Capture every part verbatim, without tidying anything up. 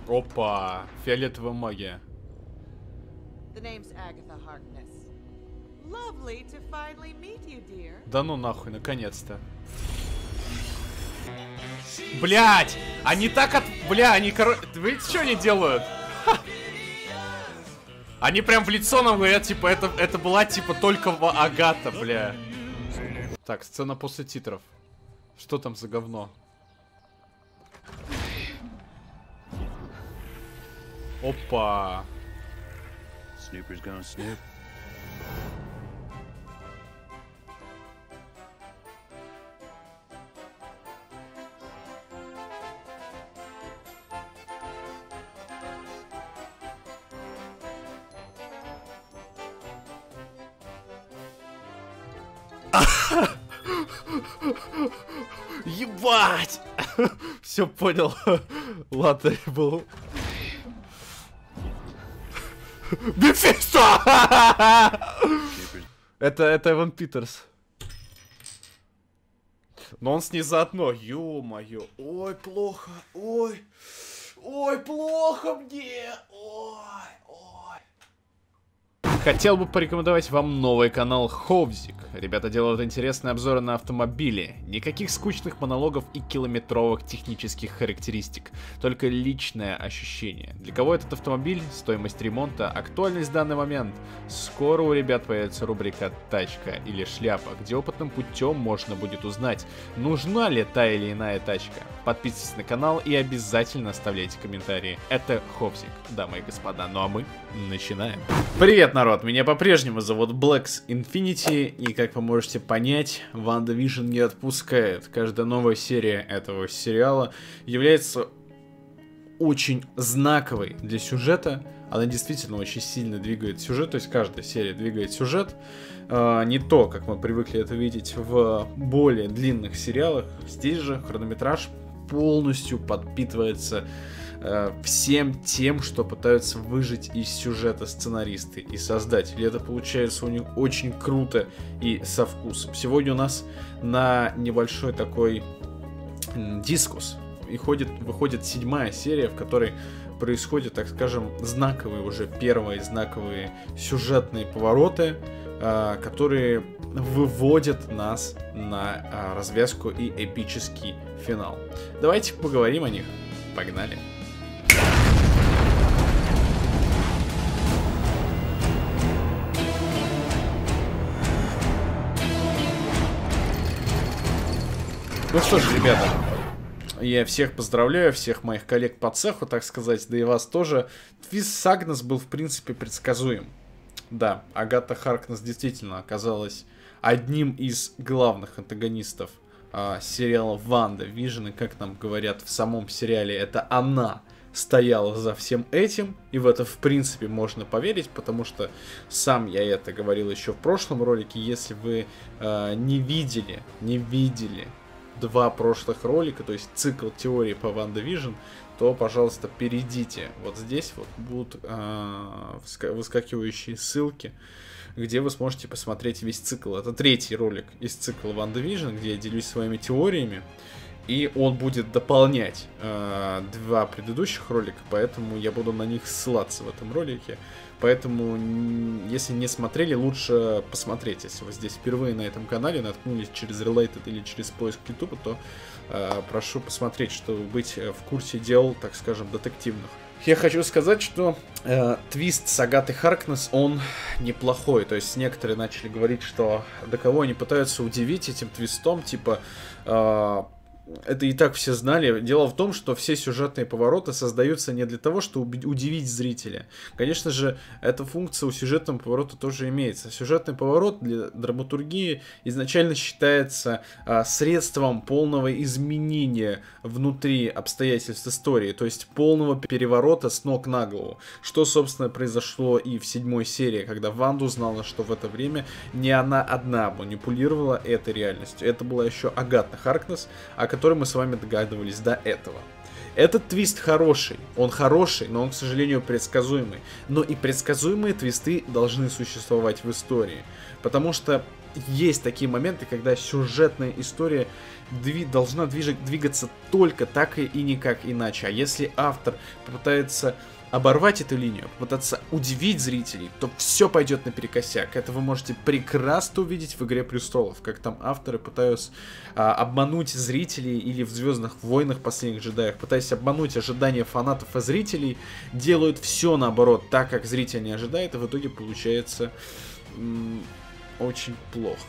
Опа, фиолетовая магия. Да ну нахуй, наконец-то. Блять! Они так от... Бля, они, короче... Вы что они делают? Ха! Они прям в лицо нам говорят, типа, это, это была, типа, только в Агата, бля. Так, сцена после титров. Что там за говно? Опа. Snooper's gonna snoop. Ебать! Все понял. Ладно, был. Мефисто! Это, это Эван Питерс. Но он с ней заодно. Ё-моё. Ой, плохо. Ой. Ой, плохо мне. Ой, ой. Хотел бы порекомендовать вам новый канал Ховзик. Ребята делают интересные обзоры на автомобили. Никаких скучных монологов и километровых технических характеристик. Только личное ощущение. Для кого этот автомобиль, стоимость ремонта, актуальность в данный момент. Скоро у ребят появится рубрика «Тачка или шляпа», где опытным путем можно будет узнать, нужна ли та или иная тачка. Подписывайтесь на канал и обязательно оставляйте комментарии. Это Ховзик, дамы и господа. Ну а мы начинаем. Привет, народ! Меня по-прежнему зовут Блэкс Инфинити, и как вы можете понять, WandaVision не отпускает. Каждая новая серия этого сериала является очень знаковой для сюжета. Она действительно очень сильно двигает сюжет, то есть каждая серия двигает сюжет. А, не то, как мы привыкли это видеть в более длинных сериалах. Здесь же хронометраж полностью подпитывается э, всем тем, что пытаются выжать из сюжета сценаристы и создатели. Это получается у них очень круто и со вкусом. Сегодня у нас на небольшой такой дискус выходит, выходит седьмая серия, в которой происходят, так скажем, знаковые уже первые знаковые сюжетные повороты, э, которые выводят нас на э, развязку и эпический финал. Давайте поговорим о них. Погнали. Ну что ж, ребята, я всех поздравляю, всех моих коллег по цеху, так сказать, да и вас тоже. Твист с Агнес был, в принципе, предсказуем. Да, Агата Харкнесс действительно оказалась одним из главных антагонистов а, сериала WandaVision, и как нам говорят в самом сериале, это она стояла за всем этим, и в это в принципе можно поверить, потому что сам я это говорил еще в прошлом ролике. Если вы а, не видели, не видели два прошлых ролика, то есть цикл теории по WandaVision, то, пожалуйста, перейдите. Вот здесь вот будут а, выскакивающие ссылки, где вы сможете посмотреть весь цикл. Это третий ролик из цикла WandaVision, где я делюсь своими теориями. И он будет дополнять э, два предыдущих ролика, поэтому я буду на них ссылаться в этом ролике. Поэтому, если не смотрели, лучше посмотреть. Если вы здесь впервые на этом канале наткнулись через Related или через поиск YouTube, то э, прошу посмотреть, чтобы быть в курсе дел, так скажем, детективных. Я хочу сказать, что э, твист с Агатой Харкнесс, он неплохой. То есть некоторые начали говорить, что до кого они пытаются удивить этим твистом, типа... Э, это и так все знали. Дело в том, что все сюжетные повороты создаются не для того, чтобы удивить зрителя. Конечно же, эта функция у сюжетного поворота тоже имеется. Сюжетный поворот для драматургии изначально считается а, средством полного изменения внутри обстоятельств истории, то есть полного переворота с ног на голову. Что, собственно, произошло и в седьмой серии, когда Ванда узнала, что в это время не она одна манипулировала этой реальностью. Это была еще Агата Харкнесс, о которой мы с вами догадывались до этого. Этот твист хороший, он хороший, но он, к сожалению, предсказуемый. Но и предсказуемые твисты должны существовать в истории, потому что есть такие моменты, когда сюжетная история дви должна движ двигаться только так и, и никак иначе. А если автор попытается оборвать эту линию, попытаться удивить зрителей, то все пойдет наперекосяк. Это вы можете прекрасно увидеть в «Игре престолов», как там авторы пытаются а, обмануть зрителей, или в «Звездных войнах. Последних джедаях», пытаясь обмануть ожидания фанатов и зрителей, делают все наоборот, так как зритель не ожидает, и в итоге получается очень плохо.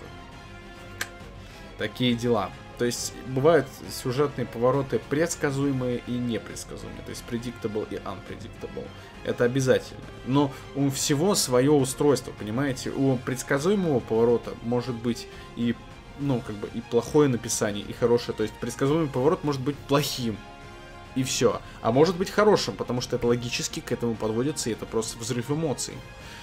Такие дела. То есть бывают сюжетные повороты предсказуемые и непредсказуемые. То есть predictable и unpredictable. Это обязательно. Но у всего свое устройство, понимаете? У предсказуемого поворота может быть и, ну, как бы, и плохое написание, и хорошее. То есть предсказуемый поворот может быть плохим. И все. А может быть хорошим, потому что это логически к этому подводится, и это просто взрыв эмоций.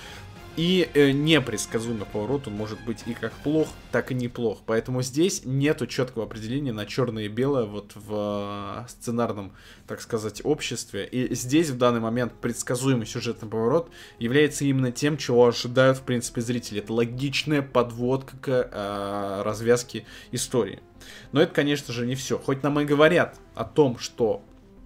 И э, непредсказуемый поворот, он может быть и как плох, так и неплох. Поэтому здесь нету четкого определения на черное и белое вот в э, сценарном, так сказать, обществе. И здесь в данный момент предсказуемый сюжетный поворот является именно тем, чего ожидают в принципе зрители. Это логичная подводка к э, развязке истории. Но это, конечно же, не все. Хоть нам и говорят о том, что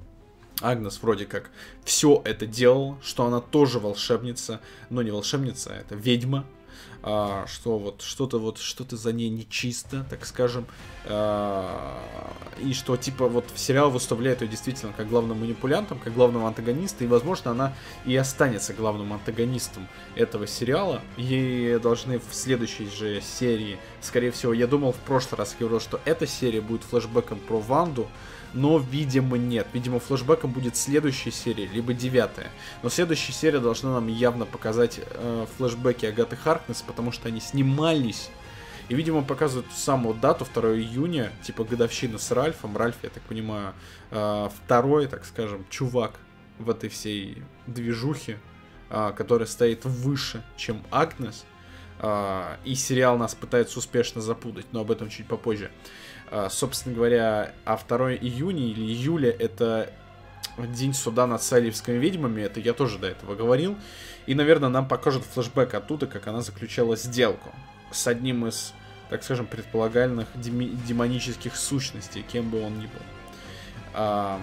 Агнес вроде как все это делала, что она тоже волшебница, но не волшебница, а это ведьма, а, что вот что-то вот что-то за ней нечисто, так скажем, а, и что типа вот в сериал выставляет ее действительно как главным манипулянтом, как главного антагониста, и возможно она и останется главным антагонистом этого сериала. Ей должны в следующей же серии, скорее всего, я думал в прошлый раз, я говорил, что эта серия будет флешбэком про Ванду. Но, видимо, нет. Видимо, флешбэком будет следующая серия, либо девятая. Но следующая серия должна нам явно показать э, флешбэки Агаты Харкнесс, потому что они снимались. И, видимо, показывают ту самую дату, второго июня, типа годовщина с Ральфом. Ральф, я так понимаю, э, второй, так скажем, чувак в этой всей движухе, э, который стоит выше, чем Агнес. Э, и сериал нас пытается успешно запутать, но об этом чуть попозже. Uh, собственно говоря, а второго июня или июля это день суда над салливскими ведьмами, это я тоже до этого говорил. И, наверное, нам покажут флешбэк оттуда, как она заключала сделку с одним из, так скажем, предполагальных дем- демонических сущностей, кем бы он ни был. Uh,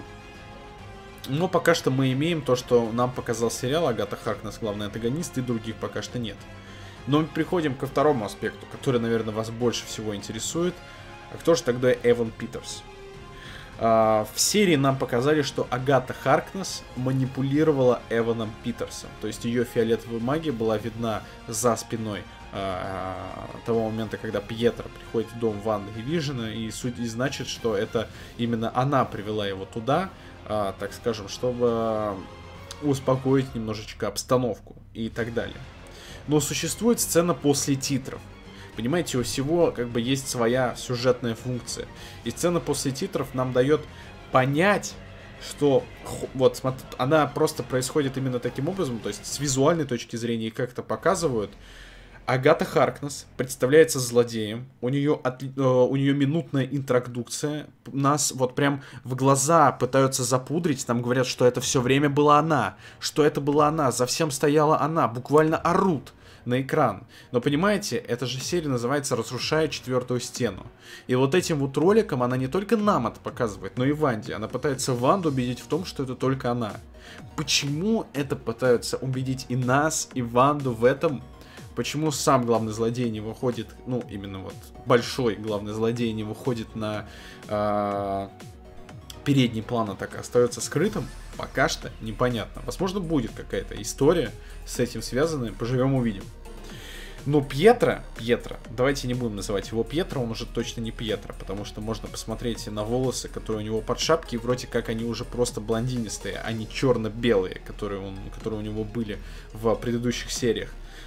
но пока что мы имеем то, что нам показал сериал, Агата Харкнесс главный антагонист, и других пока что нет. Но мы приходим ко второму аспекту, который, наверное, вас больше всего интересует. А кто же тогда Эван Питерс? А, в серии нам показали, что Агата Харкнесс манипулировала Эваном Питерсом. То есть ее фиолетовая магия была видна за спиной а, того момента, когда Пьетро приходит в дом Ванды и Вижена. И суть и значит, что это именно она привела его туда, а, так скажем, чтобы успокоить немножечко обстановку и так далее. Но существует сцена после титров. Понимаете, у всего как бы есть своя сюжетная функция. И сцена после титров нам дает понять, что вот смотри, она просто происходит именно таким образом, то есть с визуальной точки зрения, и как-то показывают. Агата Харкнесс представляется злодеем, у нее, от, э, у нее минутная интродукция, нас вот прям в глаза пытаются запудрить, нам говорят, что это все время была она, что это была она, за всем стояла она, буквально орут на экран. Но понимаете, эта же серия называется «Разрушая четвертую стену». И вот этим вот роликом она не только нам это показывает, но и Ванде. Она пытается Ванду убедить в том, что это только она. Почему это пытаются убедить и нас, и Ванду в этом? Почему сам главный злодей не выходит, ну, именно вот большой главный злодей не выходит на э, передний план, а так и остается скрытым? Пока что непонятно. Возможно, будет какая-то история с этим связанная, поживем увидим. Но Пьетро, Пьетро, давайте не будем называть его Пьетро, он уже точно не Пьетро, потому что можно посмотреть на волосы, которые у него под шапкой, вроде как они уже просто блондинистые, а не черно-белые, которые, он, которые у него были в предыдущих сериях.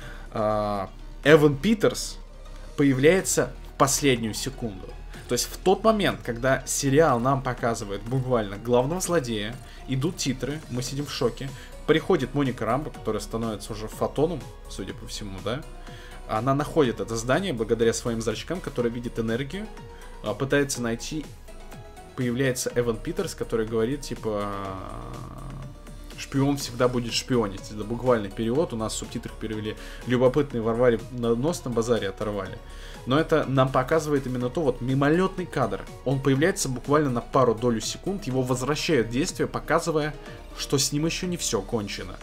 Эван Питерс появляется в последнюю секунду. То есть в тот момент, когда сериал нам показывает буквально главного злодея, идут титры, мы сидим в шоке, приходит Моника Рамбо, которая становится уже фотоном, судя по всему, да, она находит это здание благодаря своим зрачкам, который видит энергию, пытается найти, появляется Эван Питерс, который говорит, типа, Шпион всегда будет шпионить. Это буквальный перевод. У нас в субтитрах перевели «Любопытные Варваре на нос на базаре оторвали». Но это нам показывает именно то, вот мимолетный кадр. Он появляется буквально на пару долю секунд, его возвращают в действие, показывая, что с ним еще не все кончено.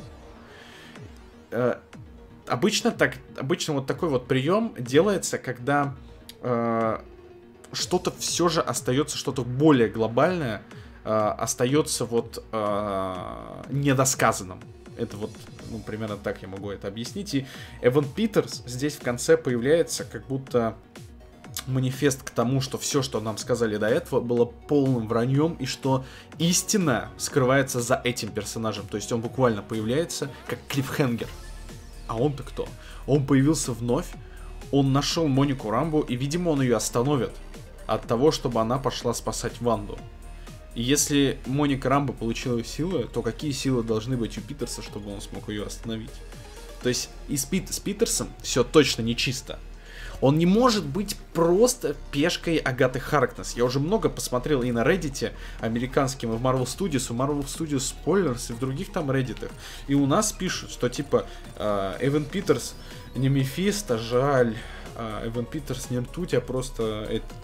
Э, обычно, так, обычно вот такой вот прием делается, когда э, что-то все же остается, что-то более глобальное, остается вот э, недосказанным. Это вот, ну, примерно так я могу это объяснить. И Эван Питерс здесь в конце появляется как будто манифест к тому, что все, что нам сказали до этого, было полным враньем, и что истина скрывается за этим персонажем. То есть он буквально появляется как клиффхенгер. А он-то кто? Он появился вновь, он нашел Монику Рамбо, и, видимо, он ее остановит от того, чтобы она пошла спасать Ванду. И если Моника Рамбо получила силы, то какие силы должны быть у Питерса, чтобы он смог ее остановить? То есть и с, Пит, с Питерсом все точно нечисто. Он не может быть просто пешкой Агаты Харкнесс. Я уже много посмотрел и на Reddit американским, и в Marvel Studios, у Marvel Studios Spoilers, и в других там Reddit'ах. И у нас пишут, что типа э, Эван Питерс не Мефисто, жаль. Э, Эван Питерс не ртуть, а просто этот...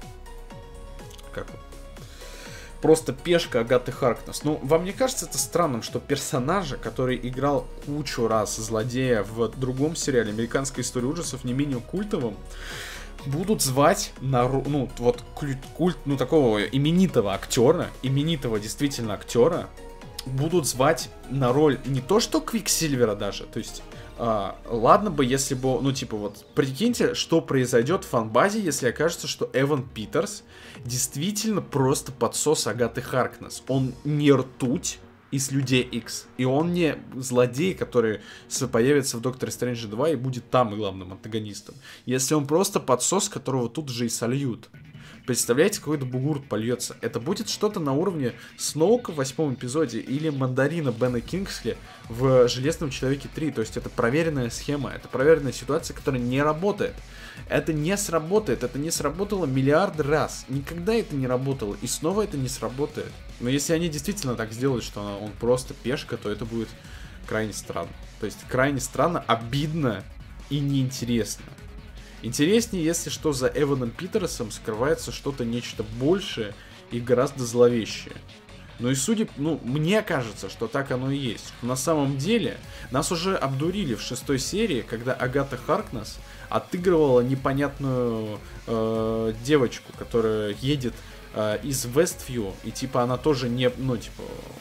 Как он? Просто пешка Агаты Харкнесс. Ну, вам не кажется это странным, что персонажа, который играл кучу раз злодея в другом сериале «Американская история ужасов», не менее культовым, будут звать на, ну, вот культ, ну, такого именитого актера, именитого действительно актера, будут звать на роль не то что Квиксильвера даже, то есть... А, ладно бы, если бы, ну, типа, вот, прикиньте, что произойдет в фанбазе, если окажется, что Эван Питерс действительно просто подсос Агаты Харкнесс. Он не ртуть из Людей Икс, и он не злодей, который появится в Докторе Стрэндже два и будет там главным антагонистом. Если он просто подсос, которого тут же и сольют. Представляете, какой-то бугурт польется. Это будет что-то на уровне Сноука в восьмом эпизоде или Мандарина Бена Кингсли в Железном Человеке три. То есть это проверенная схема, это проверенная ситуация, которая не работает. Это не сработает, это не сработало миллиарды раз. Никогда это не работало, и снова это не сработает. Но если они действительно так сделают, что он просто пешка, то это будет крайне странно. То есть крайне странно, обидно и неинтересно. Интереснее, если что, за Эваном Питерсом скрывается что-то нечто большее и гораздо зловещее. Ну и судя, ну, мне кажется, что так оно и есть. На самом деле, нас уже обдурили в шестой серии, когда Агата Харкнесс отыгрывала непонятную э, девочку, которая едет э, из Вествью, и типа она тоже не, ну, типа...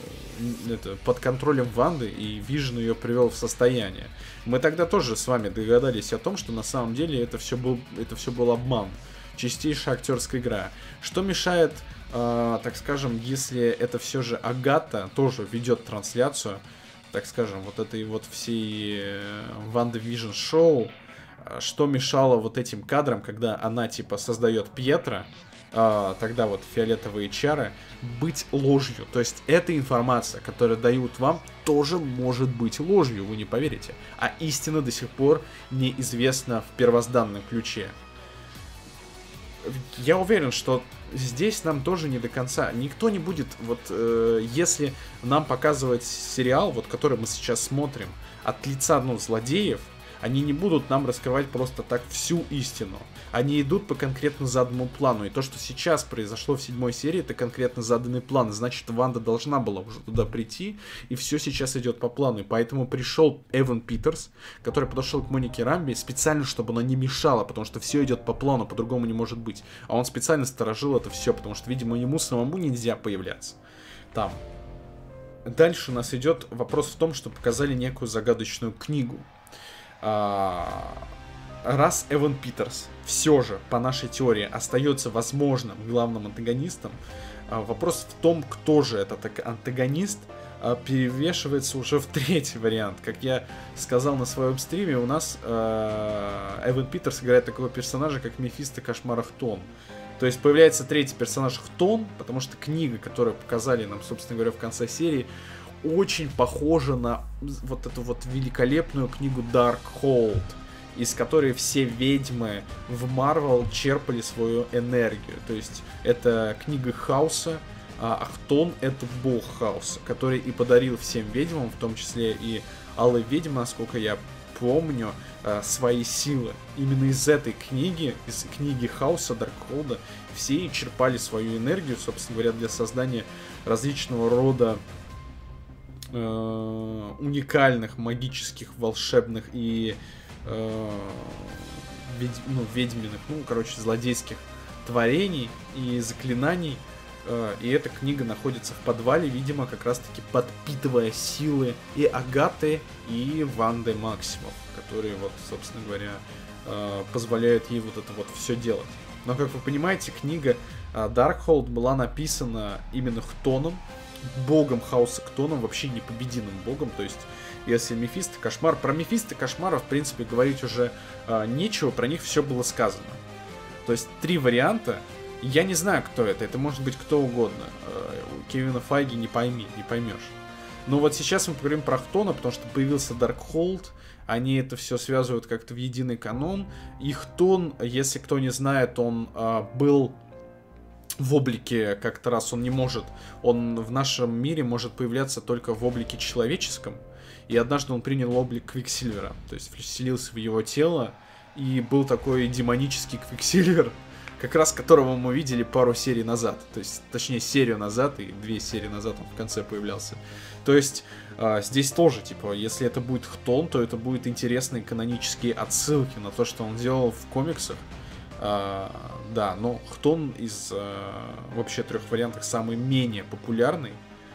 Это, под контролем Ванды, и Вижн ее привел в состояние. Мы тогда тоже с вами догадались о том, что на самом деле это все был, это все был обман. Чистейшая актерская игра. Что мешает, э, так скажем, если это все же Агата тоже ведет трансляцию, так скажем, вот этой вот всей Ванда Вижн шоу, что мешало вот этим кадрам, когда она типа создает Пьетро, Uh, тогда вот фиолетовые чары, быть ложью. То есть эта информация, которую дают вам, тоже может быть ложью, вы не поверите. А истина до сих пор неизвестна в первозданном ключе. Я уверен, что здесь нам тоже не до конца. Никто не будет, вот э, если нам показывать сериал, вот который мы сейчас смотрим, от лица, ну, злодеев, они не будут нам раскрывать просто так всю истину. Они идут по конкретно заданному плану. И то, что сейчас произошло в седьмой серии, это конкретно заданный план. Значит, Ванда должна была уже туда прийти, и все сейчас идет по плану. И поэтому пришел Эван Питерс, который подошел к Монике Рамбе специально, чтобы она не мешала, потому что все идет по плану, по-другому не может быть. А он специально сторожил это все, потому что, видимо, ему самому нельзя появляться там. Дальше у нас идет вопрос в том, что показали некую загадочную книгу. Раз Эван Питерс все же, по нашей теории, остается возможным главным антагонистом, вопрос в том, кто же этот антагонист, перевешивается уже в третий вариант. Как я сказал на своем стриме, у нас Эван Питерс играет такого персонажа, как Мефисто Кошмара Хтон. То есть появляется третий персонаж Хтон, потому что книга, которую показали нам, собственно говоря, в конце серии, очень похожа на вот эту вот великолепную книгу Darkhold, из которой все ведьмы в Marvel черпали свою энергию. То есть это книга хаоса, а Хтон — это бог хаоса, который и подарил всем ведьмам, в том числе и Алой Ведьме, насколько я помню, свои силы. Именно из этой книги, из книги хаоса Даркхолда, все черпали свою энергию, собственно говоря, для создания различного рода э, уникальных, магических, волшебных и э, ведь, ну, ведьминых, ну, короче, злодейских творений и заклинаний. И эта книга находится в подвале, видимо, как раз-таки подпитывая силы и Агаты, и Ванды Максимов, которые, вот, собственно говоря, позволяют ей вот это вот все делать. Но, как вы понимаете, книга Даркхолд была написана именно Хтоном, богом хаоса Хтоном, вообще непобедимым богом. То есть, если Мефисто, Кошмар... Про Мефисто, Кошмара, в принципе, говорить уже нечего, про них все было сказано. То есть, три варианта. Я не знаю, кто это. Это может быть кто угодно. У Кевина Файги не пойми, не поймешь. Но вот сейчас мы поговорим про Хтона, потому что появился Даркхолд. Они это все связывают как-то в единый канон. И Хтон, если кто не знает, он а, был в облике, как-то раз он не может. Он в нашем мире может появляться только в облике человеческом. И однажды он принял облик Квиксильвера. То есть вселился в его тело. И был такой демонический Квиксильвер, как раз которого мы видели пару серий назад. То есть, точнее, серию назад, и две серии назад он в конце появлялся. То есть, э, здесь тоже, типа, если это будет Хтон, то это будут интересные канонические отсылки на то, что он делал в комиксах. Э, да, но Хтон из э, вообще трех вариантов самый менее популярный.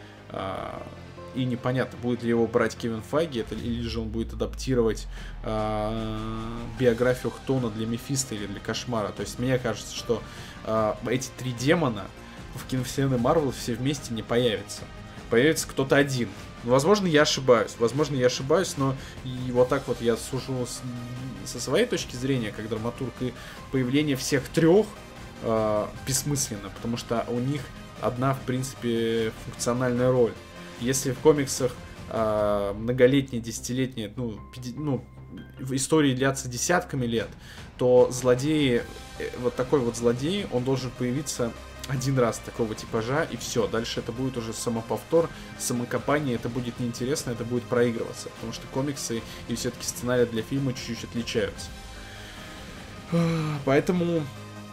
Э, И непонятно, будет ли его брать Кевин Файги, это, или же он будет адаптировать э, биографию Хтона для Мефисто или для Кошмара. То есть мне кажется, что э, эти три демона в киновселенной Марвел все вместе не появятся. Появится кто-то один. Возможно, я ошибаюсь. Возможно, я ошибаюсь, но и вот так вот я сужу с, со своей точки зрения, как драматург, и появление всех трех э, бессмысленно, потому что у них одна, в принципе, функциональная роль. Если в комиксах э, многолетние, десятилетние, ну, пяти, ну, в истории длятся десятками лет, то злодеи, вот такой вот злодей, он должен появиться один раз такого типажа, и все. Дальше это будет уже самоповтор, самокопание, это будет неинтересно, это будет проигрываться, потому что комиксы и все-таки сценарии для фильма чуть-чуть отличаются. Поэтому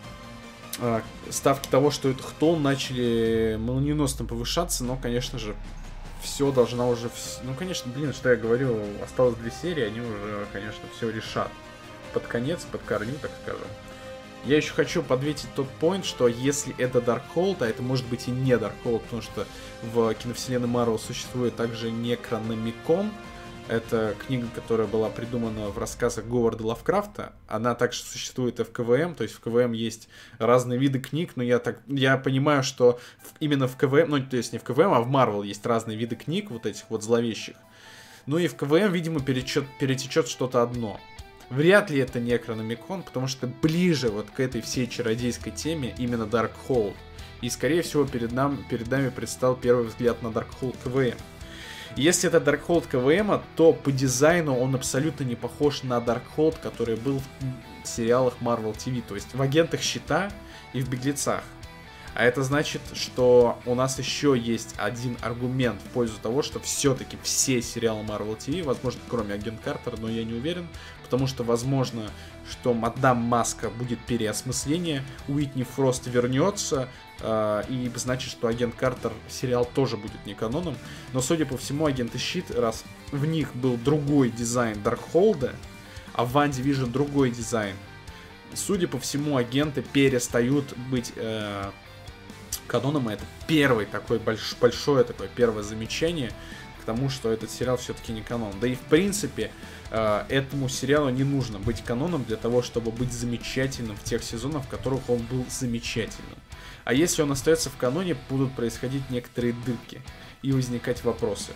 э, ставки того, что это Хтон, начали молниеносно повышаться, но, конечно же, все должна уже... Ну, конечно, блин, что я говорю, осталось две серии, они уже, конечно, все решат. Под конец, под корню, так скажем. Я еще хочу подметить тот поинт, что если это Даркхолд, а это может быть и не Даркхолд, потому что в киновселенной Марвел существует также Некрономикон. Это книга, которая была придумана в рассказах Говарда Лавкрафта. Она также существует и в КВМ, то есть в КВМ есть разные виды книг, но я так я понимаю, что в, именно в КВМ, ну то есть не в КВМ, а в Марвел есть разные виды книг, вот этих вот зловещих. Ну и в КВМ, видимо, перечет, перетечет что-то одно. Вряд ли это Некрономикон, потому что ближе вот к этой всей чародейской теме именно Даркхолд. И скорее всего перед, нам, перед нами предстал первый взгляд на Даркхолд КВМ. Если это Даркхолд КВМ, то по дизайну он абсолютно не похож на Даркхолд, который был в сериалах Marvel ти ви, то есть в Агентах Щита и в Беглецах. А это значит, что у нас еще есть один аргумент в пользу того, что все-таки все сериалы Marvel ти ви, возможно, кроме Агент Картер, но я не уверен, потому что возможно, что Мадам Маска будет переосмысление, Уитни Фрост вернется, э, и значит, что Агент Картер сериал тоже будет не каноном. Но, судя по всему, Агенты Щит, раз в них был другой дизайн Даркхолда, а в Ван Дивижн другой дизайн, судя по всему, агенты перестают быть э, каноном, и это первый такой больш, большое такое первое замечание к тому, что этот сериал все-таки не канон. Да и в принципе э, этому сериалу не нужно быть каноном для того, чтобы быть замечательным в тех сезонах, в которых он был замечательным. А если он остается в каноне, будут происходить некоторые дырки и возникать вопросы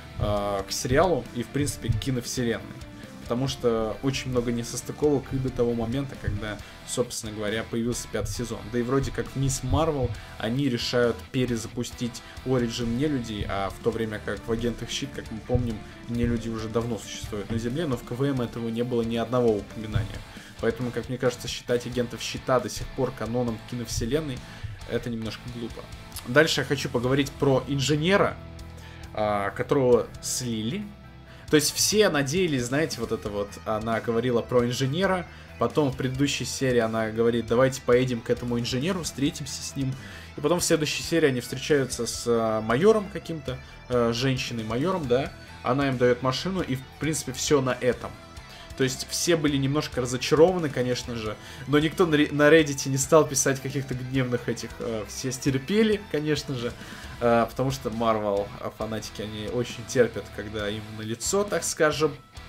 э, к сериалу и в принципе к киновселенной. Потому что очень много несостыковок и до того момента, когда, собственно говоря, появился пятый сезон. Да и вроде как в Мисс Марвел они решают перезапустить Origin нелюдей, а в то время как в Агентах Щит, как мы помним, нелюди уже давно существуют на Земле, но в КВМ этого не было ни одного упоминания. Поэтому, как мне кажется, считать Агентов Щита до сих пор каноном киновселенной, это немножко глупо. Дальше я хочу поговорить про инженера, а, которого слили. То есть все надеялись, знаете, вот это вот, она говорила про инженера, потом в предыдущей серии она говорит, давайте поедем к этому инженеру, встретимся с ним. И потом в следующей серии они встречаются с а, майором каким-то, а, женщиной-майором, да. Она им дает машину, и в принципе все на этом. То есть все были немножко разочарованы, конечно же, но никто на Reddit не стал писать каких-то гневных этих, э, все стерпели, конечно же, э, потому что Marvel фанатики, они очень терпят, когда им на лицо, так скажем.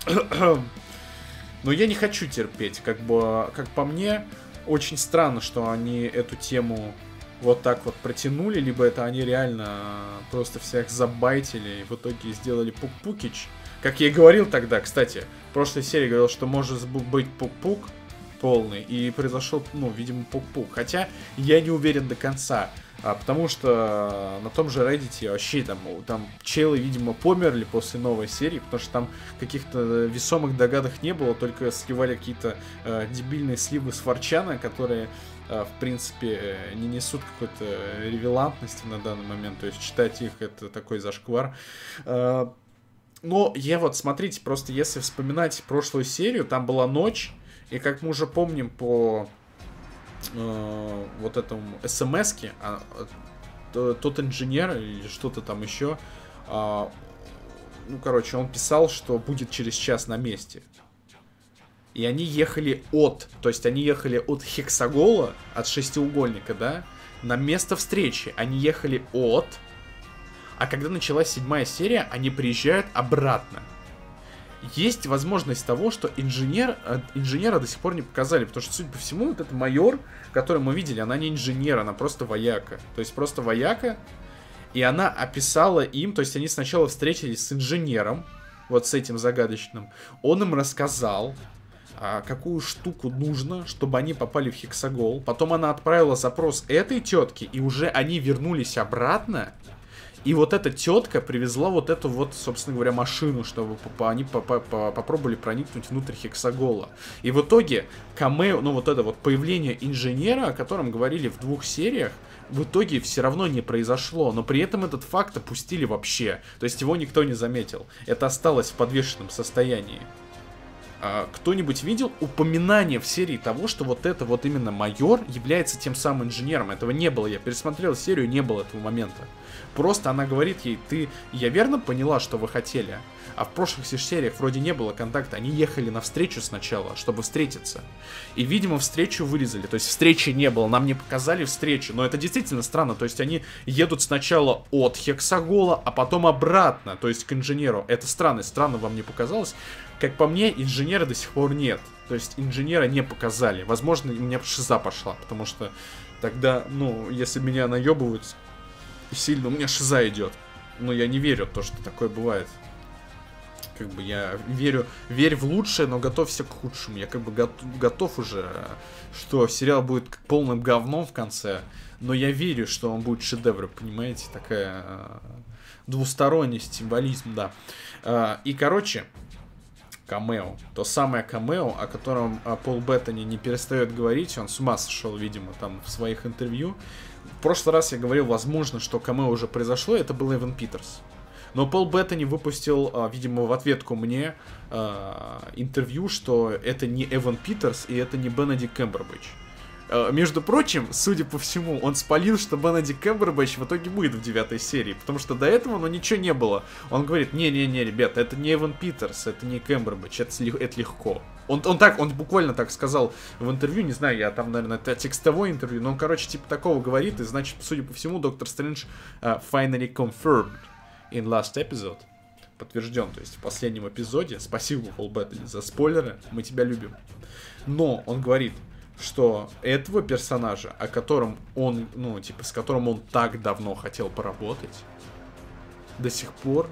Но я не хочу терпеть, как бы, как по мне, очень странно, что они эту тему вот так вот протянули, либо это они реально просто всех забайтили и в итоге сделали Пук-Пукич. Как я и говорил тогда, кстати, в прошлой серии говорил, что может быть Пук-Пук полный, и произошел, ну, видимо, Пук-Пук. Хотя я не уверен до конца, а, потому что на том же Reddit вообще там, там челы, видимо, померли после новой серии, потому что там каких-то весомых догадок не было, только сливали какие-то э, дебильные сливы с Форчана, которые, э, в принципе, не несут какой-то релевантности на данный момент, то есть читать их это такой зашквар. Э, Но я вот, смотрите, просто если вспоминать прошлую серию, там была ночь, и как мы уже помним по э, вот этому смс-ке, а, тот инженер или что-то там еще, а, ну, короче, он писал, что будет через час на месте. И они ехали от, то есть они ехали от Хексагола, от шестиугольника, да, на место встречи. Они ехали от... А когда началась седьмая серия, они приезжают обратно. Есть возможность того, что инженер, инженера до сих пор не показали, потому что, судя по всему, вот этот майор, который мы видели, она не инженер, она просто вояка. То есть просто вояка, и она описала им, то есть они сначала встретились с инженером, вот с этим загадочным, он им рассказал, а, какую штуку нужно, чтобы они попали в Хексагол. Потом она отправила запрос этой тетке, и уже они вернулись обратно. И вот эта тетка привезла вот эту вот, собственно говоря, машину, чтобы они попробовали проникнуть внутрь Хексагола. И в итоге камео, ну вот это вот появление инженера, о котором говорили в двух сериях, в итоге все равно не произошло. Но при этом этот факт опустили вообще. То есть его никто не заметил. Это осталось в подвешенном состоянии. Кто-нибудь видел упоминание в серии того, что вот это вот именно майор является тем самым инженером? Этого не было. Я пересмотрел серию, не было этого момента. Просто она говорит ей, ты, я верно поняла, что вы хотели? А в прошлых сериях вроде не было контакта. Они ехали навстречу сначала, чтобы встретиться. И, видимо, встречу вырезали. То есть встречи не было. Нам не показали встречу. Но это действительно странно. То есть они едут сначала от Хексагола, а потом обратно. То есть к инженеру. Это странно. Странно вам не показалось? Как по мне, инженера до сих пор нет. То есть инженера не показали. Возможно, у меня шиза пошла. Потому что тогда, ну, если меня наебывают сильно, у меня шиза идет. Но я не верю в то, что такое бывает. Как бы я верю, верь в лучшее, но готовься к худшему. Я как бы готов, готов уже, что сериал будет полным говном в конце. Но я верю, что он будет шедевром, понимаете? Такая э, двусторонность, символизм, да. Э, и, короче... Камео. То самое камео, о котором Пол Беттани не перестает говорить. Он с ума сошел, видимо, там в своих интервью. В прошлый раз я говорил, возможно, что камео уже произошло. Это был Эван Питерс. Но Пол Беттани выпустил, видимо, в ответку мне интервью, что это не Эван Питерс и это не Бенедикт Камбербэтч. Между прочим, судя по всему, он спалил, что Бенедикт Камбербэтч в итоге будет в девятой серии, потому что до этого, ну, ничего не было. Он говорит, не-не-не, ребята, это не Эван Питерс, это не Камбербэтч, это, это легко. Он, он так, он буквально так сказал в интервью, не знаю, я там, наверное, это текстовое интервью, но он, короче, типа такого говорит, и, значит, судя по всему, Доктор Стрэндж uh, finally confirmed in last episode. Подтвержден, то есть в последнем эпизоде. Спасибо, Пол Беттани, за спойлеры, мы тебя любим. Но он говорит, что этого персонажа, о котором он, ну, типа, с которым он так давно хотел поработать, до сих пор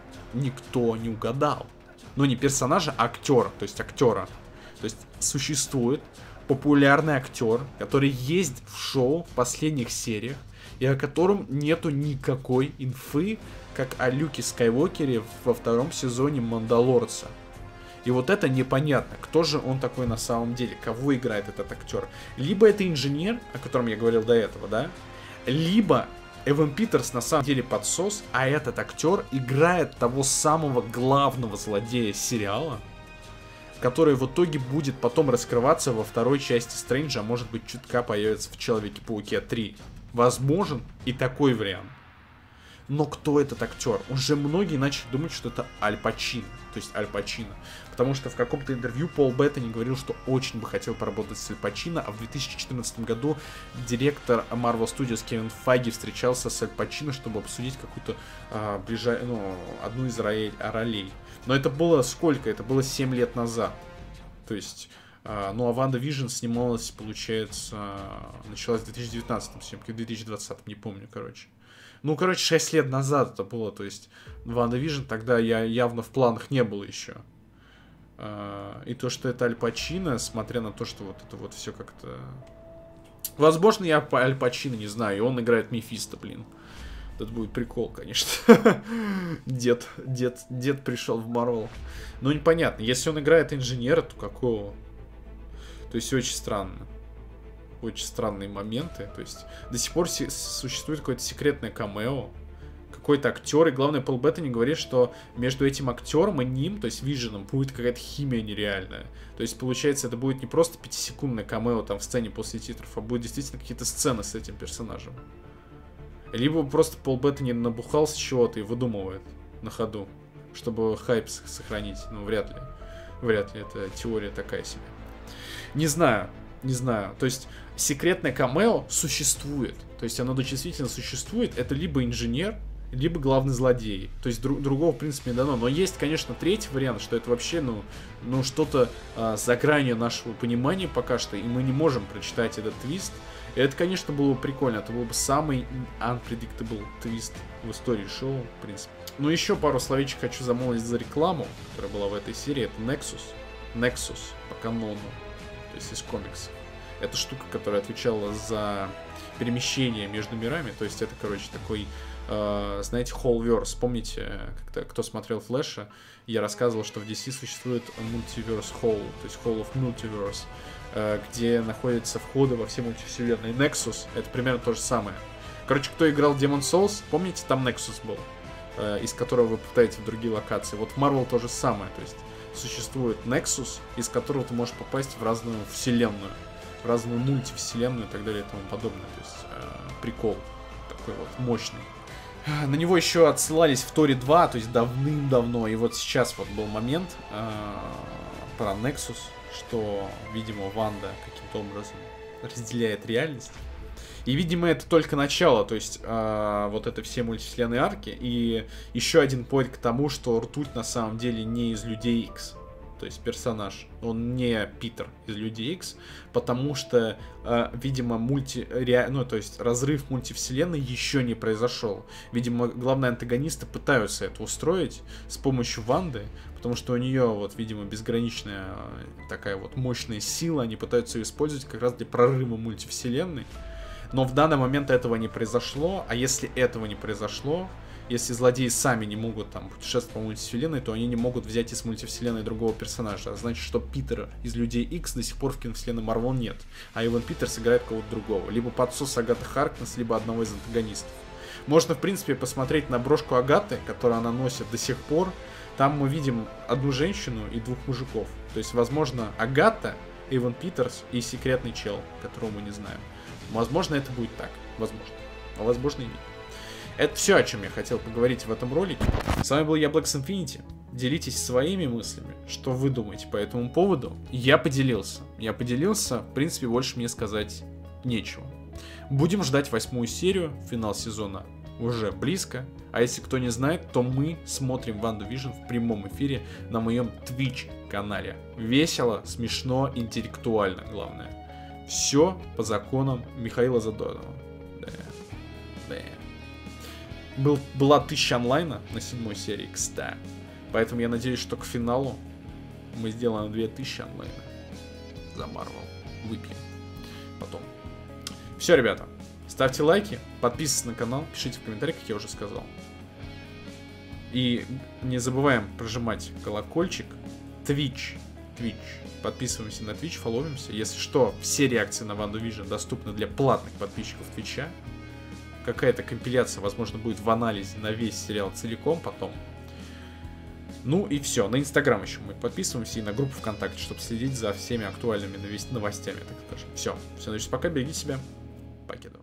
никто не угадал. Ну, не персонажа, а актера, то есть актера. То есть существует популярный актер, который есть в шоу в последних сериях, и о котором нету никакой инфы, как о Люке Скайуокере во втором сезоне Мандалорца. И вот это непонятно, кто же он такой на самом деле, кого играет этот актер. Либо это инженер, о котором я говорил до этого, да, либо Эван Питерс на самом деле подсос, а этот актер играет того самого главного злодея сериала, который в итоге будет потом раскрываться во второй части Стрэнджа, а может быть чутка появится в Человеке-пауке три. Возможен и такой вариант. Но кто этот актер? Уже многие начали думать, что это Аль Пачино. То есть Аль Пачино. Потому что в каком-то интервью Пол Беттани говорил, что очень бы хотел поработать с Аль Пачино, а в две тысячи четырнадцатом году директор Marvel Studios Кевин Файги встречался с Аль Пачино, чтобы обсудить какую-то а, ближай... ну, одну из ролей. Но это было сколько? Это было семь лет назад. То есть... Uh, ну, а Ванда Вижн снималась, получается, началась в две тысячи девятнадцатом съемки, в две тысячи двадцатом, не помню, короче. Ну, короче, шесть лет назад это было, то есть Ванда Вижн тогда я явно в планах не было еще. Uh, и то, что это Аль Пачино, смотря на то, что вот это вот все как-то... Возможно, я по Аль Пачино не знаю, и он играет Мефисто, блин. Тут будет прикол, конечно. дед, дед, дед пришел в Марвел. Ну, непонятно, если он играет инженера, то какого... То есть очень странно. Очень странные моменты. То есть до сих пор существует какое-то секретное камео. Какой-то актер. И главное, Пол Беттани говорит, что между этим актером и ним, то есть Виженом, будет какая-то химия нереальная. То есть получается, это будет не просто пятисекундное камео там в сцене после титров, а будет действительно какие-то сцены с этим персонажем. Либо просто Пол Беттани набухался чего-то и выдумывает на ходу, чтобы хайп сохранить. Ну, вряд ли. Вряд ли. Это теория такая себе. Не знаю, не знаю. То есть секретное камео существует. То есть оно действительно существует. Это либо инженер, либо главный злодей. То есть друг, другого, в принципе, не дано. Но есть, конечно, третий вариант, что это вообще, ну, ну что-то а, за гранью нашего понимания пока что, и мы не можем прочитать этот твист. И это, конечно, было бы прикольно. Это был бы самый unpredictable твист в истории шоу, в принципе. Ну, еще пару словечек хочу замолвить за рекламу, которая была в этой серии. Это Nexus. Nexus по канону. То есть из комиксов. Это штука, которая отвечала за перемещение между мирами. То есть это, короче, такой, э, знаете, Wholeverse. Помните, когда, кто смотрел Флэша, я рассказывал, что в ди си существует Multiverse Hall, то есть Hall of Multiverse, э, где находятся входы во все мультивселенные. Nexus — это примерно то же самое. Короче, кто играл Demon's Souls, помните, там Nexus был, э, из которого вы попадаете в другие локации. Вот в Marvel то же самое, то есть существует Nexus, из которого ты можешь попасть в разную вселенную, в разную мультивселенную и так далее и тому подобное. То есть э, прикол такой вот мощный. На него еще отсылались в Торе два, то есть давным-давно. И вот сейчас вот был момент э, про Nexus, что, видимо, Ванда каким-то образом разделяет реальность. И, видимо, это только начало, то есть э, вот это все мультивселенные арки. И еще один поинт к тому, что Ртуть на самом деле не из Людей Икс. То есть персонаж, он не Питер из Людей Икс, потому что, э, видимо, мульти, ре, ну, то есть разрыв мультивселенной еще не произошел. Видимо, главные антагонисты пытаются это устроить с помощью Ванды, потому что у нее, вот, видимо, безграничная такая вот мощная сила, они пытаются ее использовать как раз для прорыва мультивселенной. Но в данный момент этого не произошло, а если этого не произошло, если злодеи сами не могут там путешествовать по мультивселенной, то они не могут взять из мультивселенной другого персонажа. А значит, что Питера из Людей Икс до сих пор в киновселенной Марвел нет. А Эван Питерс играет кого-то другого. Либо подсос Агаты Харкнесс, либо одного из антагонистов. Можно, в принципе, посмотреть на брошку Агаты, которую она носит до сих пор. Там мы видим одну женщину и двух мужиков. То есть, возможно, Агата, Эван Питерс и секретный чел, которого мы не знаем. Возможно, это будет так. Возможно. А возможно и нет. Это все, о чем я хотел поговорить в этом ролике. С вами был я, Блэкс Инфинити. Делитесь своими мыслями, что вы думаете по этому поводу. Я поделился. Я поделился, в принципе, больше мне сказать нечего. Будем ждать восьмую серию, финал сезона уже близко. А если кто не знает, то мы смотрим Ванду Вижн в прямом эфире на моем Twitch канале. Весело, смешно, интеллектуально, главное. Все по законам Михаила Задорнова. Да. Да. Был, была тысяча онлайна на седьмой серии, кстати. Поэтому я надеюсь, что к финалу мы сделаем две тысячи онлайна за Марвел. Выпьем потом. Все, ребята. Ставьте лайки, подписывайтесь на канал, пишите в комментариях, как я уже сказал. И не забываем прожимать колокольчик. Twitch. Twitch. Подписываемся на Twitch, фолловимся. Если что, все реакции на Ванду Вижн доступны для платных подписчиков Твича. какая-то компиляция, возможно, будет в анализе на весь сериал целиком потом. Ну и все. На Инстаграм еще мы подписываемся и на группу ВКонтакте, чтобы следить за всеми актуальными новостями, так скажем. Все. Все, значит, пока, берегите себя. Покеду.